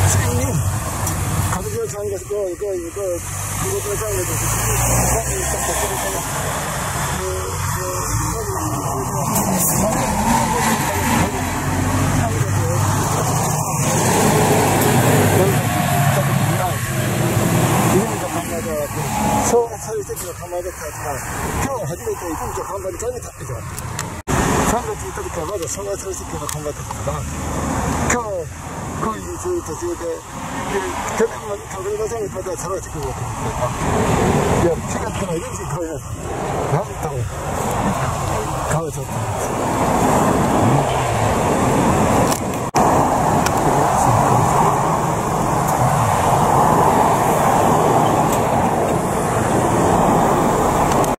가족들 장에서 이거 이것도 장에서そういう時の考え方が今日初めて1日頑張りたいに立ってきた3月1日からまだそういう時の考え方が今日こういうそういう途中で去年まで隠れませんまた下がってくるわけですねいや4月から1日超えないなんと変わっちゃったんです